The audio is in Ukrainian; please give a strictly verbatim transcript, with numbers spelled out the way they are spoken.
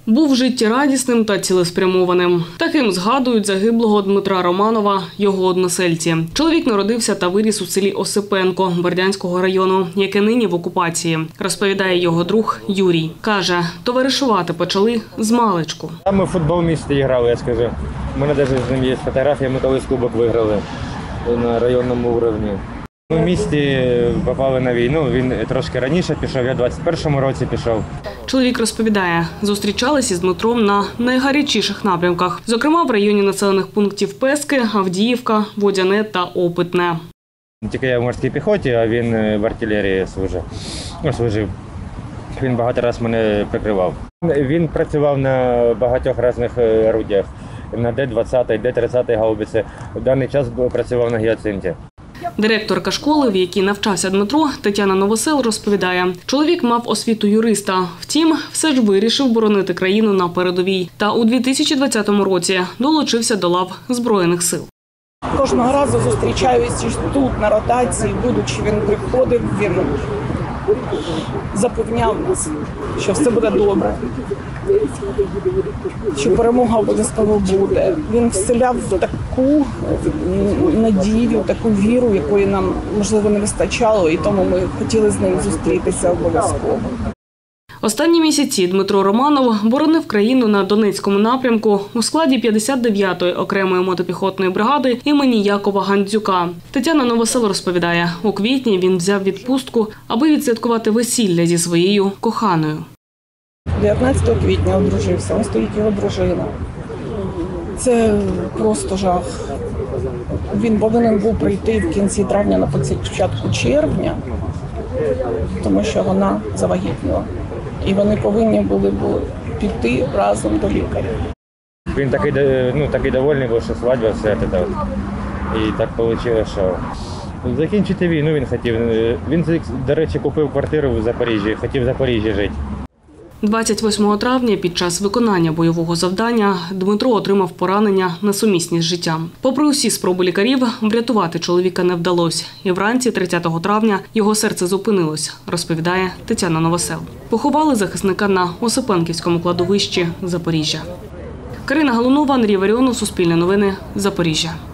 Був життєрадісним та цілеспрямованим. Таким згадують загиблого Дмитра Романова його односельці. Чоловік народився та виріс у селі Осипенко Бердянського району, яке нині в окупації, розповідає його друг Юрій. Каже, товаришувати почали з маличку. Ми в футбол в місті грали, я скажу. У мене навіть з ним є фотографія, ми колись кубок виграли на районному рівні. Ми в місті попали на війну, він трошки раніше пішов, я в двадцять першому році пішов. Чоловік розповідає, зустрічалися з Дмитром на найгарячіших напрямках, зокрема в районі населених пунктів Пески, Авдіївка, Водяне та Опитне. Тільки я в морській піхоті, а він в артилерії служив. Ну, служив. Він багато разів мене прикривав. Він працював на багатьох різних орудіях, на Д двадцять, Д тридцять гаубиці. В даний час працював на гіацинті. Директорка школи, в якій навчався Дмитро, Тетяна Новосел, розповідає, чоловік мав освіту юриста. Втім, все ж вирішив боронити країну на передовій. Та у дві тисячі двадцятому році долучився до лав Збройних сил. Кожного разу зустрічаюся тут, на ротації, будучи, він приходив, він запевняв нас, що все буде добре, що перемога обов'язково буде. Він вселяв таку надію, таку віру, якої нам, можливо, не вистачало, і тому ми хотіли з ним зустрітися обов'язково. Останні місяці Дмитро Романов боронив країну на Донецькому напрямку у складі п'ятдесят дев'ятої окремої мотопіхотної бригади імені Якова Гандзюка. Тетяна Новосел розповідає, у квітні він взяв відпустку, аби відсвяткувати весілля зі своєю коханою. дев'ятнадцятого квітня одружився, ось стоїть його дружина. Це просто жах. Він повинен був прийти в кінці травня, на початку червня, тому що вона завагітніла. І вони повинні були б піти разом до лікаря. Він такий, ну, такий довольний був, що свадьба, все це. І так вийшло, що закінчити війну він хотів. Він, до речі, купив квартиру в Запоріжжі, хотів в Запоріжжі жити. двадцять восьмого травня під час виконання бойового завдання Дмитро отримав поранення несумісні з життям. Попри усі спроби лікарів, врятувати чоловіка не вдалося. І вранці тридцятого травня його серце зупинилось, розповідає Тетяна Новосел. Поховали захисника на Осипенківському кладовищі Запоріжжя. Карина Галунова, Андрій Варіонов, Суспільне новини, Запоріжжя.